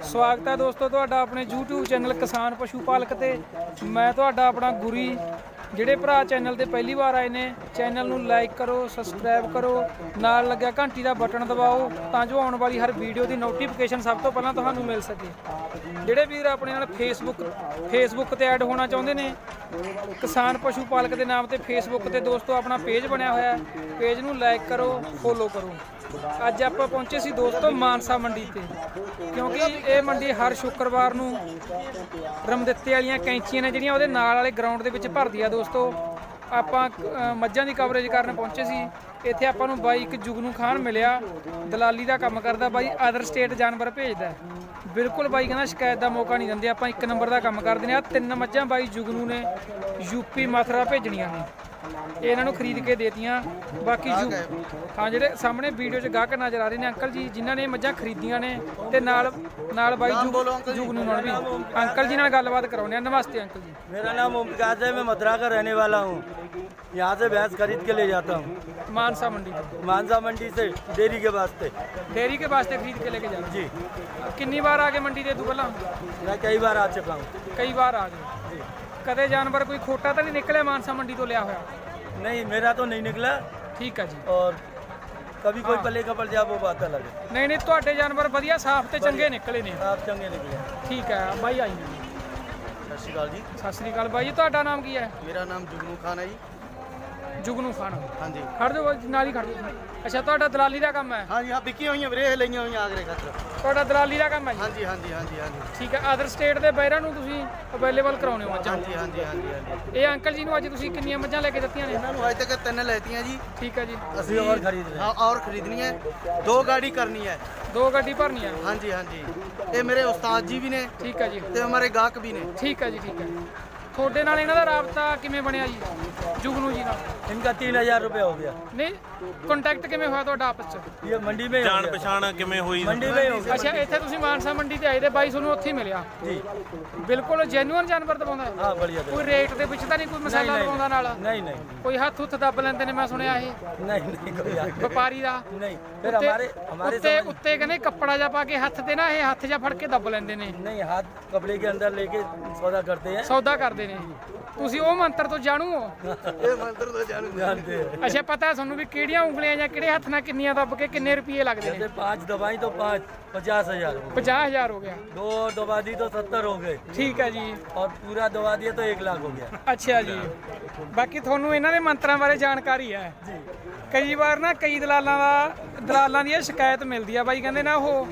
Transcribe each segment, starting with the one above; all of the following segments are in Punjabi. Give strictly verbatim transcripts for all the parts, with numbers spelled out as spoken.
स्वागत है दोस्तों तुहाडा अपने यूट्यूब चैनल किसान पशु पालक ते मैं तुहाडा अपना गुरी ਜਿਹੜੇ ਭਰਾ ਚੈਨਲ ਤੇ ਪਹਿਲੀ ਵਾਰ ਆਏ ਨੇ ਚੈਨਲ ਨੂੰ ਲਾਈਕ ਕਰੋ ਸਬਸਕ੍ਰਾਈਬ ਕਰੋ ਨਾਲ ਲੱਗਿਆ ਘੰਟੀ ਦਾ ਬਟਨ ਦਬਾਓ ਤਾਂ ਜੋ ਆਉਣ ਵਾਲੀ ਹਰ ਵੀਡੀਓ ਦੀ ਨੋਟੀਫਿਕੇਸ਼ਨ ਸਭ ਤੋਂ ਪਹਿਲਾਂ ਤੁਹਾਨੂੰ ਮਿਲ ਸਕੇ। ਜਿਹੜੇ ਵੀਰ ਆਪਣੇ ਨਾਲ ਫੇਸਬੁੱਕ ਫੇਸਬੁੱਕ ਤੇ ਐਡ ਹੋਣਾ ਚਾਹੁੰਦੇ ਨੇ ਕਿਸਾਨ ਪਸ਼ੂ ਪਾਲਕ ਦੇ ਨਾਮ ਤੇ ਫੇਸਬੁੱਕ ਤੇ ਦੋਸਤੋ ਆਪਣਾ ਪੇਜ ਬਣਿਆ ਹੋਇਆ ਪੇਜ ਨੂੰ ਲਾਈਕ ਕਰੋ ਫੋਲੋ ਕਰੋ। ਅੱਜ ਆਪਾਂ ਪਹੁੰਚੇ ਸੀ ਦੋਸਤੋ ਮਾਨਸਾ ਮੰਡੀ ਤੇ ਕਿਉਂਕਿ ਇਹ ਮੰਡੀ ਹਰ ਸ਼ੁੱਕਰਵਾਰ ਨੂੰ ਰਮਦਿੱਤੇ ਵਾਲੀਆਂ ਕੈਂਚੀਆਂ ਨੇ ਜਿਹੜੀਆਂ ਉਹਦੇ ਨਾਲ ਵਾਲੇ ਗਰਾਊਂਡ ਦੇ ਵਿੱਚ ਭਰਦੀ ਆ ਦੋਸਤੋ। ਆਪਾਂ ਮੱਝਾਂ ਦੀ ਕਵਰੇਜ ਕਰਨ ਪਹੁੰਚੇ ਸੀ। ਇੱਥੇ ਆਪਾਂ ਨੂੰ ਬਾਈ ਇੱਕ ਜੁਗਨੂ ਖਾਨ ਮਿਲਿਆ ਦਲਾਲੀ ਦਾ ਕੰਮ ਕਰਦਾ ਬਾਈ ਅਦਰ ਸਟੇਟ ਜਾਨਵਰ ਭੇਜਦਾ ਬਿਲਕੁਲ ਬਾਈ ਕਹਿੰਦਾ ਸ਼ਿਕਾਇਤ ਦਾ ਮੌਕਾ ਨਹੀਂ ਦਿੰਦੇ ਆਪਾਂ ਇੱਕ ਨੰਬਰ ਦਾ ਕੰਮ ਕਰਦੇ ਨੇ। ਆ ਤਿੰਨ ਮੱਝਾਂ ਬਾਈ ਜੁਗਨੂ ਨੇ ਯੂਪੀ ਮਥੁਰਾ ਭੇਜਣੀਆਂ ਨੇ ਇਹਨਾਂ ਨੂੰ ਖਰੀਦ ਕੇ ਦੇਤੀਆਂ। ਬਾਕੀ ਜੂ ਹਾਂ ਜਿਹੜੇ ਸਾਹਮਣੇ ਵੀਡੀਓ 'ਚ ਗਾਹਕ ਨਜ਼ਰ ਆ ਰਹੇ ਨੇ ਅੰਕਲ ਜੀ ਜਿਨ੍ਹਾਂ ਨੇ ਮੱਝਾਂ ਖਰੀਦੀਆਂ ਨੇ ਤੇ ਨਾਲ ਨਾਲ ਬਾਈ ਜੁਗਨੂ ਨਾਲ ਵੀ अंकल जी नाल गलबात कराउने। नमस्ते अंकल जी। मेरा नाम मुमताज है, मैं मथुरा का रहने वाला हूँ। यहाँ से भैंस खरीद के ले जाता हूँ मानसा मंडी मानसा मंडी से डेयरी के वास्ते डेयरी के वास्ते खरीद के लेके जाते जी। कितनी बार आगे मंडी दे तू पहला? मैं कई बार आ चुका हूँ। कई बार आ गए। कदे जानवर कोई खोटा तो नहीं निकले मानसा मंडी तो लिया हुआ? नहीं मेरा तो नहीं निकला। ठीक है जी। और कभी कोई पले का पड़ जाए वो बात अलग है। नहीं नहीं ਤੁਹਾਡੇ जानवर ਵਧੀਆ ਸਾਫ਼ ਤੇ ਚੰਗੇ ਨਿਕਲੇ ਨੇ। ਸਾਫ਼ ਚੰਗੇ ਨਿਕਲੇ। ਠੀਕ ਹੈ ਬਾਈ ਆਈ ਸਤਿ ਸ਼੍ਰੀ ਅਕਾਲ ਜੀ। ਸਤਿ ਸ਼੍ਰੀ ਅਕਾਲ ਬਾਈ ਜੀ। ਤੁਹਾਡਾ ਨਾਮ ਕੀ ਹੈ? ਮੇਰਾ ਨਾਮ ਜੁਗਨੂ ਖਾਨ ਹੈ ਜੀ। ਜੁਗਨੂ ਖਾਨ ਹਾਂਜੀ ਖੜ ਜਾਓ ਨਾਲ ਹੀ ਖੜ ਜਾਓ। ਅੱਛਾ ਤੁਹਾਡਾ ਦਲਾਲੀ ਦਾ ਕੰਮ ਹੈ? ਹਾਂਜੀ ਹਾਂ ਵਿਕੀਆਂ ਹੋਈਆਂ ਵੀਰੇ ਲਈਆਂ ਹੋਈਆਂ ਆਗਰੇ ਖਾਤਰ। ਤੁਹਾਡਾ ਦਲਾਲੀ ਦਾ ਕੰਮ ਹੈ ਜੀ? ਹਾਂਜੀ ਹਾਂਜੀ ਹਾਂਜੀ ਹਾਂਜੀ ਠੀਕ ਹੈ। ਅਦਰ ਸਟੇਟ ਦੇ ਬਾਹਰਾਂ ਨੂੰ ਤੁਸੀਂ ਅਵੇਲੇਬਲ ਕਰਾਉਣੇ ਹੋ ਮੱਝਾਂ? ਹਾਂਜੀ ਹਾਂਜੀ ਹਾਂਜੀ ਹਾਂਜੀ। ਇਹ ਅੰਕਲ ਜੀ ਨੂੰ ਅੱਜ ਤੁਸੀਂ ਕਿੰਨੀਆਂ ਮੱਝਾਂ ਲੈ ਕੇ ਦਿੱਤੀਆਂ ਨੇ? ਇਹਨਾਂ ਨੂੰ ਅੱਜ ਤੱਕ ਤਿੰਨ ਲੈਤੀਆਂ ਜੀ। ठीक है जी। ਅਸੀਂ और खरीद रहे हैं। हाँ और खरीदनी है। दो गाड़ी करनी है। दो गाड़ी भरनी है? हाँ जी हाँ जी। ये मेरे उस्ताद जी भी ने। ठीक है जी। ते हमारे गाहक भी ने। ठीक है जी ठीक है। ਤੁਹਾਡੇ ਨਾਲ ਇਹਨਾਂ ਦਾ ਰਾਬਤਾ ਕਿਵੇਂ ਬਣਿਆ ਜੀ ਜੁਗਨੂ ਜੀ ਨਾਲ? इनका तीन हजार रुपये हो गया। ਨਹੀਂ ਕੰਟੈਕਟ ਕਿਵੇਂ ਹੋਇਆ ਤੁਹਾਡਾ ਆਪਸ ਚ? ये मंडी में ਜਾਣ ਪਛਾਣ ਕਿਵੇਂ ਹੋਈ? मंडी में हो गया। ਅੱਛਾ ਇੱਥੇ ਤੁਸੀਂ ਮਾਨਸਾ ਮੰਡੀ ਤੇ ਆਏ ਤੇ ਬਾਈ ਤੁਹਾਨੂੰ ਉੱਥੇ ਹੀ ਮਿਲਿਆ जी। ਬਿਲਕੁਲ ਜੈਨੂਅਨ ਜਾਨਵਰ ਦਵਾਉਂਦਾ? हाँ बढ़िया। ਕੋਈ ਰੇਟ ਦੇ ਵਿੱਚ ਤਾਂ ਨਹੀਂ ਕੋਈ ਮਸਾਲਾ ਦਵਾਉਂਦਾ ਨਾਲ? नहीं नहीं। ਕੋਈ ਹੱਥ ਹੁੱਥ ਦੱਬ ਲੈਂਦੇ ਨੇ ਮੈਂ ਸੁਣਿਆ ਇਹ नहीं नहीं कोई आगे। ਵਪਾਰੀ ਦਾ? नहीं फिर हमारे हमारे ਉੱਤੇ ਉੱਤੇ ਕਹਿੰਦੇ ਕੱਪੜਾ ਜਿਹਾ ਪਾ ਕੇ ਹੱਥ ਤੇ ਨਾ ਇਹ ਹੱਥ ਜਿਹਾ ਫੜ ਕੇ ਦੱਬ ਲੈਂਦੇ ਨੇ। नहीं हाथ कपड़े के अंदर लेके सौदा करते हैं। ਸੌਦਾ ਕਰਦੇ ਨੇ। ਤੁਸੀਂ ਉਹ ਮੰਤਰ ਤੋਂ ਜਾਣੂ ਹੋ? ये मंत्र तो जानू जानते हैं। ਅੱਛਾ ਪਤਾ ਤੁਹਾਨੂੰ ਵੀ ਕਿਹੜੀਆਂ ਉਂਗਲੀਆਂ ਜਾਂ ਕਿਹੜੇ ਹੱਥ ਨਾਲ ਕਿੰਨੀਆਂ ਦੱਬ ਕੇ ਕਿੰਨੇ ਰੁਪਏ ਲੱਗਦੇ ਨੇ? जैसे पाँच दवाई तो पाँच पचास हजार। ਪੰਜਾਹ ਹਜ਼ਾਰ ਹੋ ਗਿਆ। दो दवा दी तो सत्तर हो गए। ਠੀਕ ਹੈ ਜੀ। और पूरा दवा दिया तो एक लाख हो गया। ਅੱਛਾ ਜੀ। ਬਾਕੀ ਤੁਹਾਨੂੰ ਇਹਨਾਂ ਦੇ ਮੰਤਰਾਂ ਬਾਰੇ ਜਾਣਕਾਰੀ ਹੈ? जी। ਕਈ ਵਾਰ ਨਾ ਕਈ ਦਲਾਲਾਂ ਦਾ ਦਲਾਲਾਂ ਦੀ ਇਹ ਸ਼ਿਕਾਇਤ ਮਿਲਦੀ ਆ ਬਾਈ ਕਹਿੰਦੇ ਨਾ ਉਹ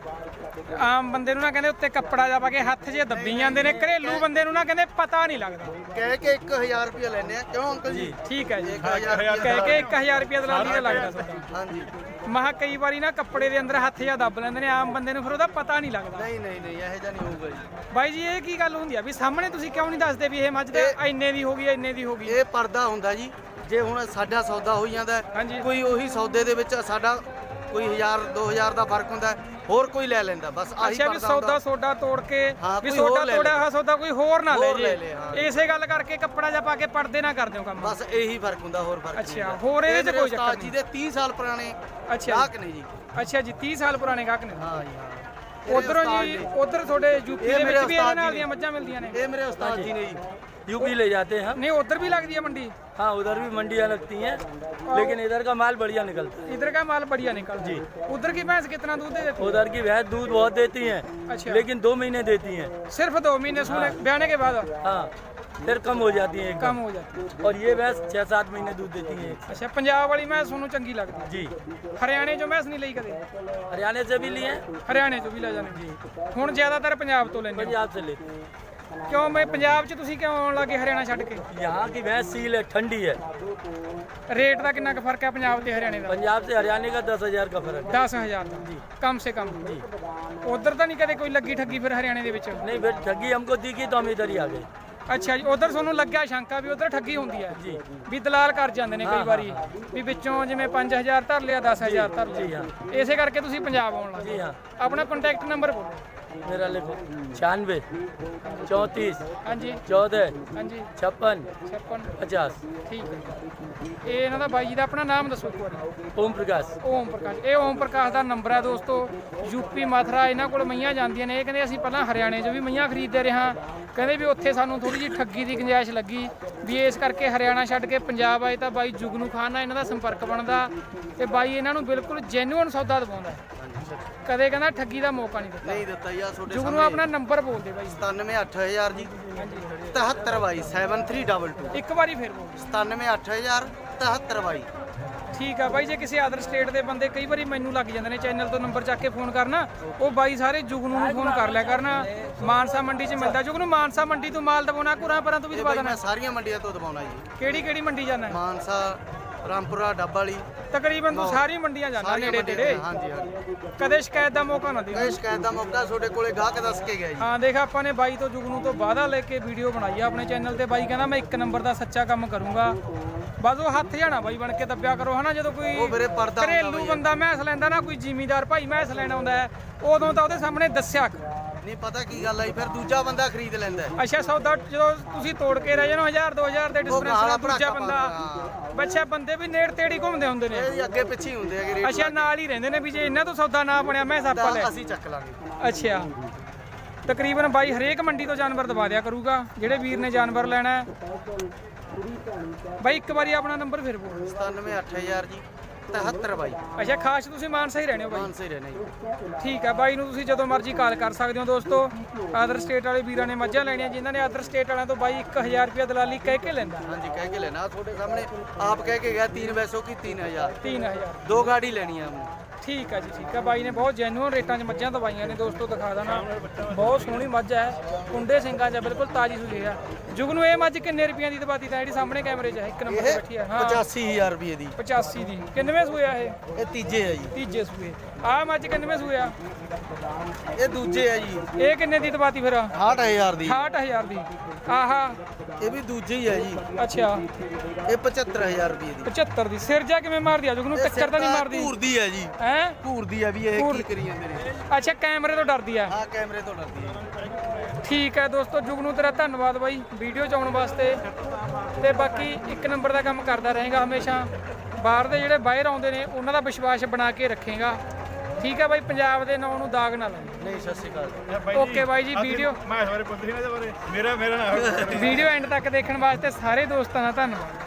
ਆਮ ਬੰਦੇ ਨੂੰ ਨਾ ਕਹਿੰਦੇ ਉੱਤੇ ਕੱਪੜਾ ਜਾ ਪਾ ਕੇ ਹੱਥ ਜੇ ਦੱਬੀ ਜਾਂਦੇ ਨੇ ਘਰੇਲੂ ਬੰਦੇ ਨੂੰ ਨਾ ਕਹਿੰਦੇ ਪਤਾ ਨਹੀਂ ਲੱਗਦਾ। ਕਹਿ ਕੇ ਇੱਕ ਹਜ਼ਾਰ ਰੁਪਏ ਲੈਣੇ ਆ ਕਿਉਂ ਅੰਕਲ ਜੀ? ਠੀਕ ਹੈ ਜੀ। ਹਜ਼ਾਰ ਕਹਿ ਕੇ ਇੱਕ ਹਜ਼ਾਰ ਰੁਪਏ ਦਲਾਲੀ ਦਾ ਲੱਗਦਾ ਤੁਹਾਡਾ? ਹਾਂਜੀ। ਮਹਾ ਕਈ ਵਾਰੀ ਨਾ ਕੱਪੜੇ ਦੇ ਅੰਦਰ ਹੱਥ ਜਾਂ ਦੱਬ ਲੈਂਦੇ ਨੇ ਆਮ ਬੰਦੇ ਨੂੰ ਫਿਰ ਉਹਦਾ ਪਤਾ ਨਹੀਂ ਲੱਗਦਾ। ਨਹੀਂ ਨਹੀਂ ਨਹੀਂ ਇਹੋ ਜਿਹਾ ਨਹੀਂ ਹੋਊਗਾ ਜੀ। ਬਾਈ ਜੀ ਇਹ ਕੀ ਗੱਲ ਹੁੰਦੀ ਆ ਵੀ ਸਾਹਮਣੇ ਤੁਸੀਂ ਕਿਉਂ ਨਹੀਂ ਦੱਸਦੇ ਵੀ ਇਹ ਮੱਝ ਦੇ ਇੰਨੇ ਦੀ ਹੋ ਗਈ ਇੰਨੇ ਦੀ ਹੋ ਗਈ? ਇਹ ਪਰਦਾ ਹੁੰਦਾ ਜੀ। ਜੇ ਹੁਣ ਸਾਡਾ ਸੌਦਾ ਹੋਈ ਜਾਂਦਾ ਕੋਈ ਉਹੀ ਸੌਦੇ ਦੇ ਵਿੱਚ ਸਾਡਾ ਕੋਈ ਹਜ਼ਾਰ ਦੋ ਹਜ਼ਾਰ ਦਾ ਫਰਕ ਹੁੰਦਾ ਹੋਰ ਕੋਈ ਲੈ ਲੈਂਦਾ ਬਸ ਆਹੀ ਅੱਛਾ ਵੀ ਸੌਦਾ ਸੋਡਾ ਤੋੜ ਕੇ ਵੀ ਸੋਡਾ ਤੋੜਿਆ ਹੋਇਆ ਸੌਦਾ ਕੋਈ ਹੋਰ ਨਾ ਲੈ ਜੇ ਇਸੇ ਗੱਲ ਕਰਕੇ ਕੱਪੜਾ ਜਾ ਪਾ ਕੇ ਪੜਦੇ ਨਾ ਕਰਦੇ ਹੋ ਕੰਮ? ਬਸ ਇਹੀ ਫਰਕ ਹੁੰਦਾ ਹੋਰ ਫਰਕ ਨਹੀਂ। ਅੱਛਾ ਹੋਰ ਇਹਦੇ ਚ ਕੋਈ ਚੱਕਰ ਨਹੀਂ। ਜੀ ਦੇ ਤੀਹ ਸਾਲ ਪੁਰਾਣੇ ਗਾਹਕ ਨੇ ਜੀ। ਅੱਛਾ ਜੀ ਤੀਹ ਸਾਲ ਪੁਰਾਣੇ ਗਾਹਕ ਨੇ। ਹਾਂ ਜੀ ਹਾਂ। ਉਧਰੋਂ ਜੀ ਉਧਰ ਤੁਹਾਡੇ ਯੂਪੀ ਦੇ ਵਿੱਚ ਵੀ ਇਹਦੇ ਨਾਲ ਦੀਆਂ ਮੱਝਾਂ ਮਿਲਦੀਆਂ ਨੇ? ਇਹ ਮੇਰੇ ਉਸਤਾਦ ਜੀ ਨੇ ਜੀ। यूपी ले जाते हैं। नहीं उधर भी लगती है मंडी? हाँ उधर भी मंडियाँ लगती हैं लेकिन इधर का माल बढ़िया निकलता है। इधर का माल बढ़िया निकलता है जी। उधर की भैंस कितना दूध दे देती है? उधर की भैंस दूध बहुत देती हैं। अच्छा। लेकिन दो महीने देती हैं। सिर्फ दो महीने सूने ब्याने के बाद? हाँ फिर कम हो जाती है। कम हो जाती है। और ये भैंस छः सात महीने दूध देती है। अच्छा पंजाब वाली भैंस सुनो चंगी लगती है जी। हरियाणे जो भैंस नहीं ली कदे? हरियाणे से भी लिए? हरियाणे से भी ले जाने जी। हुण ज्यादातर पंजाब तो लेने? पंजाब से लेते हैं। क्यों मैं पंजाब च तुसी क्यों आउण लगे हरियाणा छड्ड के? यहाँ की भैंस सील है ठंडी है। रेट का कितना फर्क है पंजाब ते हरियाणे का? पंजाब से हरियाणे का दस हजार का फर्क। दस हजार जी कम से कम जी। उधर तो नहीं कदे कोई लगी ठगी फिर हरियाणे दे विच? नहीं फिर ठगी हमको दिखी तो हम इधर ही आ गए। अच्छा जी। उधर ਤੁਹਾਨੂੰ ਲੱਗਿਆ ਸ਼ੰਕਾ ਵੀ ਉਧਰ ਠੱਗੀ ਹੁੰਦੀ ਹੈ ਜੀ ਵੀ ਦਲਾਲ ਕਰ ਜਾਂਦੇ ਨੇ ਕਈ ਵਾਰੀ ਵੀ ਵਿੱਚੋਂ ਜਿਵੇਂ ਪੰਜ ਹਜ਼ਾਰ ਧਰ ਲਿਆ ਦਸ ਹਜ਼ਾਰ ਧਰ ਲਿਆ ਇਸੇ ਕਰਕੇ ਤੁਸੀਂ ਪੰਜਾਬ ਆਉਣ ਲੱਗੇ? ਜੀ ਹਾਂ। ਆਪਣਾ ਕੰਟੈਕਟ ਨੰਬਰ ਬੋਲੋ। मेरा लिखो छियानवे चौंतीस हाँ जी चौदह हाँ जी छप्पन छप्पन पचास। ठीक है ਇਹ ਇਹਨਾਂ ਦਾ ਬਾਈ ਜੀ ਦਾ ਆਪਣਾ ਨਾਮ ਦੱਸੋ ਇੱਕ ਵਾਰੀ। ओम प्रकाश। ਓਮ ਪ੍ਰਕਾਸ਼, ਇਹ ਓਮ ਪ੍ਰਕਾਸ਼ ਦਾ ਨੰਬਰ ਹੈ ਦੋਸਤੋ। ਯੂਪੀ ਮਥੁਰਾ ਇਹਨਾਂ ਕੋਲ ਮਈਆਂ ਜਾਂਦੀਆਂ ਨੇ। ਇਹ ਕਹਿੰਦੇ ਅਸੀਂ ਪਹਿਲਾਂ ਹਰਿਆਣੇ 'ਚ ਵੀ ਮਈਆਂ ਖਰੀਦਦੇ ਰਹੇ ਹਾਂ, ਕਹਿੰਦੇ ਵੀ ਉੱਥੇ ਸਾਨੂੰ ਥੋੜੀ ਜਿਹੀ ਠੱਗੀ ਦੀ ਗੁੰਜਾਇਸ਼ ਲੱਗੀ ਵੀ ਇਸ ਕਰਕੇ ਹਰਿਆਣਾ ਛੱਡ ਕੇ ਪੰਜਾਬ ਆਏ ਤਾਂ ਬਾਈ ਜੁਗਨੂ ਖਾਨ ਨਾਲ ਇਹਨਾਂ ਦਾ ਸੰਪਰਕ ਬਣਦਾ ਤੇ ਬਾਈ ਇਹਨਾਂ ਨੂੰ ਬਿਲਕੁਲ ਜੈਨੂਅਨ ਸੌਦਾ ਦਵਾਉਂਦਾ, ਕਦੇ ਕਹਿੰਦਾ ਠੱਗੀ ਦਾ ਮੌਕਾ ਨਹੀਂ ਦਿੱਤਾ। ਨਹੀਂ ਦਿੱਤਾ ਯਾਰ ਤੁਹਾਡੇ ਜੁਗਨੂ ਆਪਣਾ ਨੰਬਰ ਬੋਲ ਦੇ ਬਾਈ। ਸਤਾਨਵੇਂ ਅੱਠ ਹਜ਼ਾਰ ਜੀ ਹਾਂਜੀ ਤਹੱਤਰ ਬਾਈ ਸੈਵਨ ਥ੍ਰੀ ਡਬਲ ਟੂ। ਇੱਕ ਵਾਰੀ ਫੇਰ ਬੋਲ। ਸਤਾਨਵੇਂ ਅੱਠ ਹਜ਼ਾਰ ਤਹੱਤਰ ਬਾਈ। ਠੀਕ ਆ ਬਾਈ, ਜੇ ਕਿਸੇ ਅਦਰ ਸਟੇਟ ਦੇ ਬੰਦੇ ਕਈ ਵਾਰੀ ਮੈਨੂੰ ਲੱਗ ਜਾਂਦੇ ਨੇ ਚੈਨਲ ਤੋਂ ਨੰਬਰ ਚੱਕ ਕੇ ਫੋਨ ਕਰਨਾ, ਉਹ ਬਾਈ ਸਾਰੇ ਜੁਗਨੂ ਨੂੰ ਫੋਨ ਕਰ ਲਿਆ ਕਰਨਾ। ਮਾਨਸਾ ਮੰਡੀ 'ਚ ਮਿਲਦਾ ਜੁਗਨੂ। ਮਾਨਸਾ ਮੰਡੀ ਤੋਂ ਮਾਲ ਦਵਾਉਣਾ, ਘੁਰਾਂ ਪਰਾਂ ਤੋਂ ਵੀ ਦਵਾ ਦੇਣਾ। ਮੈਂ ਸਾਰੀਆਂ ਮੰਡੀਆਂ ਤੋਂ ਦਵਾਉਣਾ ਜੀ। ਕਿਹੜੀ ਕਿਹੜੀ ਮੰਡੀ ਜਾਣਾ? ਮਾਨਸਾ, ਰਾਮਪੁਰਾ, ਡੱਬ ਵਾਲੀ, ਤਕਰੀਬਨ ਤੂੰ ਸਾਰੀ ਮੰਡੀਆਂ ਜਾਣਾ ਨੇੜੇ ਤੇੜੇ। ਹਾਂਜੀ ਹਾਂਜੀ। ਕਦੇ ਸ਼ਿਕਾਇਤ ਦਾ ਮੌਕਾ ਨਾ ਦੇ। ਕੋਈ ਸ਼ਿਕਾਇਤ ਦਾ ਮੌਕਾ ਤੁਹਾਡੇ ਕੋਲੇ ਗਾਹਕ ਦੱਸ ਕੇ ਗਿਆ ਜੀ। ਹਾਂ ਦੇਖ, ਆਪਾਂ ਨੇ ਬਾਈ ਤੋਂ ਜੁਗਨੂ ਤੋਂ ਵਾਅਦਾ ਲੈ ਕੇ ਵੀਡੀਓ ਬਣਾਈ ਆ ਆਪਣੇ ਚੈਨਲ ਤੇ। ਬਾਈ ਕਹਿੰਦਾ ਮੈਂ ਇੱਕ ਨੰਬਰ ਦਾ ਸੱਚਾ ਕੰਮ ਕਰੂੰਗਾ। ਬਸ ਉਹ ਹੱਥ ਜਾਣਾ ਬਾਈ ਬਣ ਕੇ ਦੱਬਿਆ ਕਰੋ ਹਨਾ। ਜਦੋਂ ਕੋਈ ਉਹ ਵੀਰੇ ਪਰਦਾ ਘਰੇਲੂ ਬੰਦਾ ਮੈਸ ਲੈਂਦਾ ਨਾ, ਕੋਈ ਜ਼ਿਮੀਂਦਾਰ ਭਾਈ ਮੈਸ ਲੈਣ ਆਉਂਦਾ ਹੈ, ਉਦੋਂ ਤਾਂ ਉਹਦੇ ਸਾਹਮਣੇ ਦੱਸਿਆ ਕਰ। ਨਹੀਂ ਪਤਾ ਕੀ ਗੱਲ ਆਈ, ਫਿਰ ਦੂਜਾ ਬੰਦਾ ਖਰੀਦ ਲੈਂਦਾ। ਅੱਛਾ ਸੌਦਾ ਜਦੋਂ ਤੁਸੀਂ ਤੋੜ ਕੇ ਰਹਿ ਜਾਣੋ ਹਜ਼ਾਰ ਦੋ ਹਜ਼ਾਰ ਦੇ ਡਿਸਪੈਂਸ ਨਾਲ, ਦੂਜਾ ਬੰਦਾ ਬੱਚਾ ਬੰਦੇ ਵੀ ਨੇੜ ਤੇੜੀ ਘੁੰਮਦੇ ਹੁੰਦੇ ਨੇ। ਇਹ ਅੱਗੇ ਪਿੱਛੇ ਹੁੰਦੇ ਹੈਗੇ। ਅੱਛਾ ਨਾਲ ਹੀ ਰਹਿੰਦੇ ਨੇ ਵੀ ਜੇ ਇਹਨਾਂ ਤੋਂ ਸੌਦਾ ਨਾ ਬਣਿਆ ਮੈਂ ਸਾਪਾ ਲੈ ਅਸੀਂ ਚੱਕ ਲਾਂਗੇ। ਅੱਛਾ ਤਕਰੀਬਨ ਬਾਈ ਹਰੇਕ ਮੰਡੀ ਤੋਂ ਜਾਨਵਰ ਦਵਾ ਦਿਆ ਕਰੂਗਾ ਜਿਹੜੇ ਵੀਰ ਨੇ ਜਾਨਵਰ ਲੈਣਾ। ਬਾਈ ਇੱਕ ਵਾਰੀ ਆਪਣਾ ਨੰਬਰ ਫਿਰ ਬੋਲ। ਸਤਾਨਵੇਂ ਅੱਠ ਹਜ਼ਾਰ ਜੀ ਤਹੱਤਰ ਬਾਈ। ਅੱਛਾ ਖਾਸ ਤੁਸੀਂ ਮਾਨਸਾ ਹੀ ਰਹਿੰਦੇ ਹੋ ਬਾਈ? ਮਾਨਸਾ ਹੀ ਰਹਿੰਦੇ ਜੀ। ਠੀਕ ਹੈ ਬਾਈ ਨੂੰ ਤੁਸੀਂ ਜਦੋਂ ਮਰਜ਼ੀ ਕਾਲ ਕਰ ਸਕਦੇ ਹੋ ਦੋਸਤੋ। ਅਦਰ ਸਟੇਟ ਵਾਲੇ ਵੀਰਾਂ ਨੇ ਮੱਝਾਂ ਲੈਣੀਆਂ, ਜਿਨ੍ਹਾਂ ਨੇ ਅਦਰ ਸਟੇਟ ਵਾਲਿਆਂ ਤੋਂ ਬਾਈ ਇੱਕ ਹਜ਼ਾਰ ਰੁਪਇਆ ਦਲਾਲੀ ਕਹਿ ਕੇ ਲੈਂਦਾ। ਹਾਂਜੀ ਕਹਿ ਕੇ ਲੈਣਾ। ਤੁਹਾਡੇ ਸਾਹਮਣੇ ਆਪ ਕਹਿ ਕੇ ਗਿਆ तीन वैसों की तीन हजार तीन हज़ार दो गाड़ी लेनी है हमने। ਠੀਕ ਹੈ ਜੀ ਠੀਕ ਹੈ। ਬਾਈ ਨੇ ਬਹੁਤ ਜੈਨੂਅਨ ਰੇਟਾਂ 'ਚ ਮੱਝਾਂ ਦਵਾਈਆਂ ਨੇ ਦੋਸਤੋ, ਦਿਖਾ ਦੇਣਾ। ਬਹੁਤ ਸੋਹਣੀ ਮੱਝ ਹੈ, ਕੁੰਡੇ ਸਿੰਘਾਂ 'ਚ ਬਿਲਕੁਲ ਤਾਜ਼ੀ ਸੂਈ ਹੈ। ਜੁਗਨੂ ਇਹ ਮੱਝ ਕਿੰਨੇ ਰੁਪਈਆਂ ਦੀ ਦਵਾਤੀ ਤਾਂ ਜਿਹੜੀ ਸਾਹਮਣੇ ਕੈਮਰੇ 'ਚ ਹੈ ਇੱਕ ਨੰਬਰ ਤੇ ਬੈਠੀ ਹੈ? ਹਾਂ पचासी हजार रुपये दी। ਪਚਾਸੀ ਦੀ। ਕਿੰਨਵੇਂ ਸੂਏ ਆ ਇਹ? ਇਹ ਤੀਜੇ ਹੈ ਜੀ। ਤੀਜੇ ਸੂਏ। ਆਹ ਮੱਝ ਕਿੰਨਵੇਂ ਸੂਏ ਆ? ਇਹ ਦੂਜੇ ਹੈ ਜੀ। ਇਹ ਕਿੰਨੇ ਦੀ ਦਵਾਤੀ ਫਿਰ? ਅਠਾਹਠ ਹਜ਼ਾਰ ਦੀ। ਅਠਾਹਠ ਹਜ਼ਾਰ ਦੀ। ਆਹਾ ਇਹ ਵੀ ਦੂਜੇ ਹੀ ਹੈ ਜੀ। ਅੱਛਾ ਇਹ ਪਚੱਤਰ ਹਜ਼ਾਰ ਰੁਪਏ ਦੀ। ਪਚੱਤਰ ਦੀ। ਸਿਰ ਜਾ ਕਿਵੇਂ ਮਾਰਦੀ ਆ ਜੁਗਨੂ? ਟੱਕਰ ਤਾਂ ਨਹੀਂ ਮਾਰਦੀ? ਘੂਰਦੀ ਹੈ ਜੀ। ਹੈ ਘੂਰਦੀ ਹੈ ਵੀ ਇਹ ਕੀ ਕਰੀ ਜਾਂਦੇ ਨੇ। ਅੱਛਾ ਕੈਮਰੇ ਤੋਂ ਡਰਦੀ ਆ? ਹਾਂ ਕੈਮਰੇ ਤੋਂ ਡਰਦੀ ਹੈ। ਠੀਕ ਹੈ ਦੋਸਤੋ, ਜੁਗਨੂ ਤੇਰਾ ਧੰਨਵਾਦ ਬਾਈ ਵੀਡੀਓ 'ਚ ਆਉਣ ਵਾਸਤੇ। ਤੇ ਬਾਕੀ ਇੱਕ ਨੰਬਰ ਦਾ ਕੰਮ ਕਰਦਾ ਰਹੇਗਾ ਹਮੇਸ਼ਾ। ਬਾਹਰ ਦੇ ਜਿਹੜੇ ਬਾਹਰ ਆਉਂਦੇ ਨੇ ਉਹਨਾਂ ਦਾ ਵਿਸ਼ਵਾਸ ਬਣਾ ਕੇ ਰੱਖੇਗਾ। ਠੀਕ ਹੈ ਬਾਈ, ਪੰਜਾਬ ਦੇ ਨਾਂ ਨੂੰ ਦਾਗ ਨਾ ਲਾਈ। ਨਹੀਂ ਸਤਿ ਸ਼੍ਰੀ ਅਕਾਲ। ਓਕੇ ਬਾਈ ਜੀ। ਵੀਡੀਓ ਮੈਂ ਸਾਰੇ ਪੁੱਛਦੇ ਨੇ ਇਹਦੇ ਬਾਰੇ। ਮੇਰਾ ਮੇਰਾ ਵੀਡੀਓ ਐਂਡ ਤੱਕ ਦੇਖਣ ਵਾਸਤੇ ਸਾਰੇ ਦੋਸਤਾਂ ਦਾ ਧੰਨਵਾਦ।